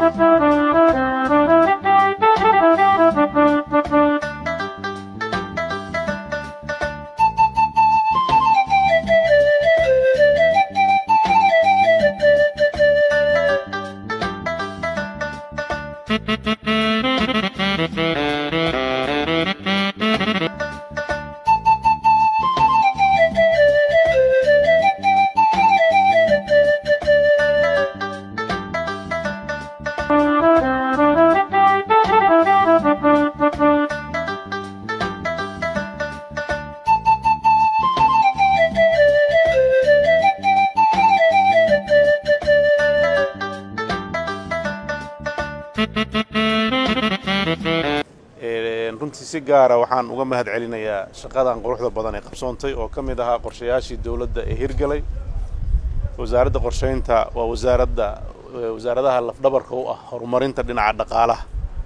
runtii si gaar ah waxaan uga mahad celinayaa shaqadan quruxda badan ee qabsoontay oo ka mid ahaa qorshayaashii dawladda ee hirgalay wasaaradda qorsheynta waa wasaaradaha lafdhabarka u ah horumarinta dhinaca dhaqaalaha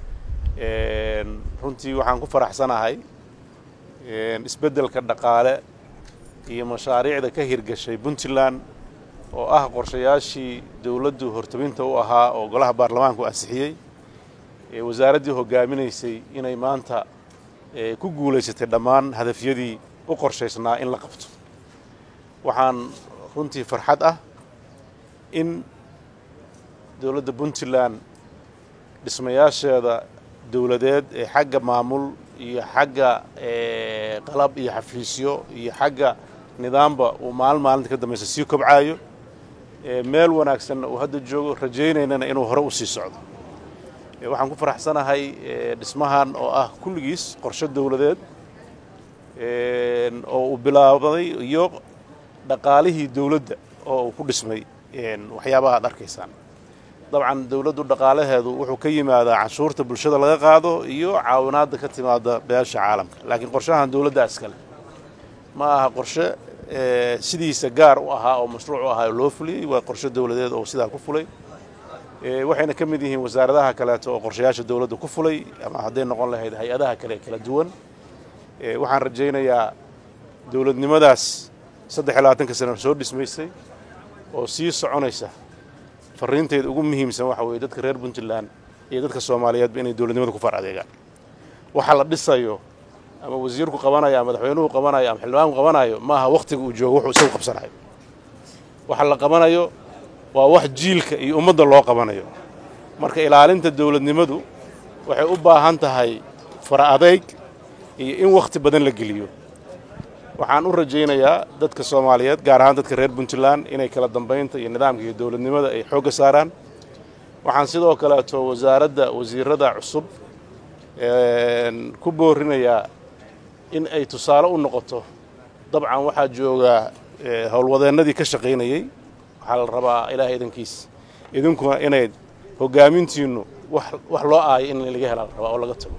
runtii waxaan ku faraxsanahay isbeddelka dhaqaale iyo mashaariicda ka hirgashay Puntland oo ah qorshayaashii dawladdu hortabinta u ahaa oo golaha baarlamaanku ansixiyay wasaaraddii hogaaminaysay inay maanta ku guuleysatay dhammaan hadafyadii u qorshaysnaa in la qabto waxaan runtii farxad ah in dawladda Puntland dhismayaasheeda dawladeed ee xagga maamul iyo xagga qalab iyo xafiisyo iyo xagga nidaamka uu maalinta ka dambaysa sii kobcayo meel wanaagsan uu hadda joogo rajaynayna inuu hore u sii socdo waxaan ku faraxsanahay dhismahan oo ah kulligiis qorshe dawladeed oo uu bilaabay iyo dhaqaalihii dawladda oo uu ku dhismay waxyaabaha aad arkaysaan dabcan dawladdu dhaqaalaheedu wuxuu ka yimaadaa canshuurta bulshada laga qaado iyo caawinaadda ka timaada beesha caalamka laakiin qorshahan dawladda iskale ma aha qorshe sidiisa gaar u ahaa oo mashruuc u ahaa loo fuliyay waa qorshe dawladeed oo sidaa ku fulay waxayna ka mid yihiin wasaaradaha kale oo qorshayaasha dawladda ku fulay ama haday noqon lahayd hay'adaha kale kala duwan waxaan rajaynayaa dawladnimadaas 23 sano soo dhismaysay oo sii soconaysa fariinteed ugu muhiimsan waxa weeye dadka reer Puntland iyo dadka Soomaaliyeed inay dawladnimada ku far adeegaan waxa la dhisayo ama wasiirku qabanayo ama madaxweynuhu qabanayo ama xildhibaanku qabanayo maaha waqtiga uu joogo wuxuu soo qabsanayo waxa la qabanayo waa wax jiilka iyo ummadda loo qabanayo marka ilaalinta dawladnimadu waxay u baahan tahay fara adeeg iyo in waqti badan la geliyo waxaan u rajaynayaa dadka Soomaaliyeed gaar ahaan dadka reer Puntland inay kala dambeynta iyo nidaamka iyo dawladnimada ay xoog saaraan waxaan sidoo kale wasiirada cusub ku boorinayaa in ay tusaale u noqoto dabcan waxa jooga howlwadeennadii ka shaqeynayay waxa la rabaa ilaahay idankiis idinkuna inay hogaamintiinu wax loo aayo in laga helo rabaa oo laga tago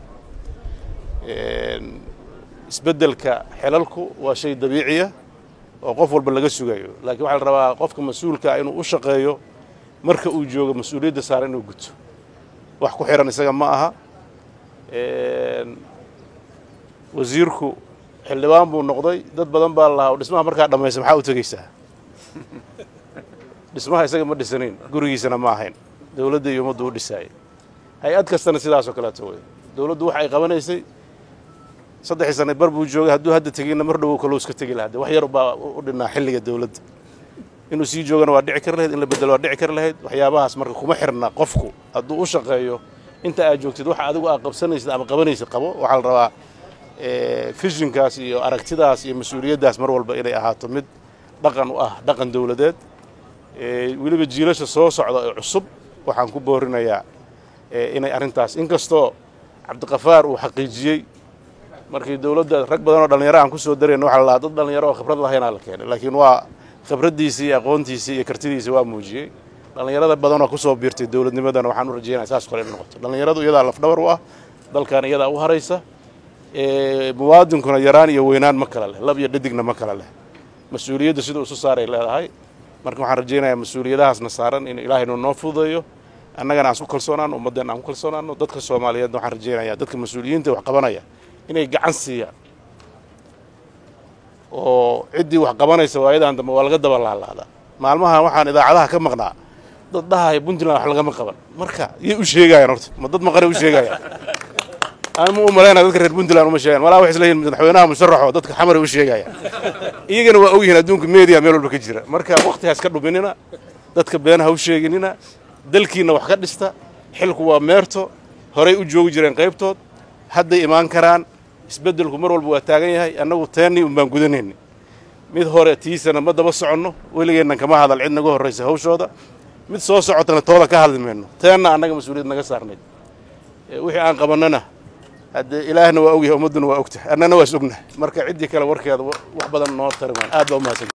isbeddelka xilalku waa shay dabiici ah oo qof walba laga sugayo laakiin waxa la rabaa qofka mas'uulka inuu u shaqeeyo marka uu joogo mas'uuliyadda saaran inuu guto wax ku xiran isaga ma aha wasiirku xildhibaan buu noqday dad badan baa lahaa dhismaha markaa dhameysay maxaa u tagaysaa dhismaha isaga ma dhisanin gurigiisana ma ahayn dawladda iyo ummaddu u dhisay hay'ad kastana sidaas oo kale taway dawladdu wax ay qabanaysay 3 sano bar buu joogay hadduu hadda tagina mar dhow kale iska tagi lahayd wax yar baa u dhinaa xilliga dawladda inuu sii joogana waa dhici kar lahayd in la bedelo waa dhici kar lahayd waxyaabahaas marka kuma xirna qofku hadduu u shaqeeyo inta aad joogtid waxa adigu aad qabsanaysid ama qabanaysid qabo waxa la rabaa visionkaas iyo aragtidaas iyo mas'uuliyaddaas mar walba inay ahaato mid dhaqan u ah dhaqan dawladeed weliba jiilasha soo socda ee cusub waxaan ku boorinayaa inay arintaas inkastoo Cabdiqafaar uu xaqiijiyay markii dawladda rag badan oo dhalinyaro aan ku soo dareen waxa la dad dhalinyaro oo khibrad lahayn la keenay laakiin waa khibradiisa iyo aqoontiisa iyo kartidiisa waa muujiyay dhalinyarada badan oo ku soo biirtay dawladnimadan waxaan u rajaynayaa saas kale inay noqoto dhalinyaradu iyada lafdhabar u ah dalkan iyada u haraysa muwaadinkuna yaraan iyo weynaan ma kala leh lab iyo dhadigna ma kala leh mas'uuliyadda sida uu soo saaray leedahay marka waxaan rajaynayaa mas'uuliyadahaasna saaran in Ilaahay noo fududeeyo annagana aan isku kalsoonaan ummadana aan ku kalsoonaano dadka Soomaaliyeed waxaan rajaynayaa dadka mas'uuliyiinta wax qabanaya inay gacan siiyaan oo cidii wax qabanaysa waayadan dambe waa laga daba laalaada maalmaha waxaan idaacadaha ka maqnaa dad dhahay Puntland wax laga ma qaban marka yay u sheegayaan horta ma dad maqan u sheegayaan ama u maleynaa dadka reer Puntland uma sheegaan walaa wax isla yihiin madaxweynaha musharaxo dadka xamar u sheegayaan iyagana waa ogyihiin adduunka media meel walba ka jira marka waqtigaas ka dhuminina dadka beenaha u sheeginina dalkiina wax ka dhista xilku waa meerto horay u joogi jireen qaybtood hadday imaan karaan isbeddelku mar walba waa taagan yahay annagu teennii un baan gudanayni mid hore tiisana ma daba soconno weligeennan kama hadal cid naga horraysa hawshooda mid soo socotana tooda ka hadli mayno teenna annaga mas-uuliyad naga saarnayd wixii aan qabannana haddee ilaahna waa ogyahay ummadduna waa ogtahay annana waa is ognahay marka ciddii kale warkeeda wax badan noo tari maan aad baa u mahadsan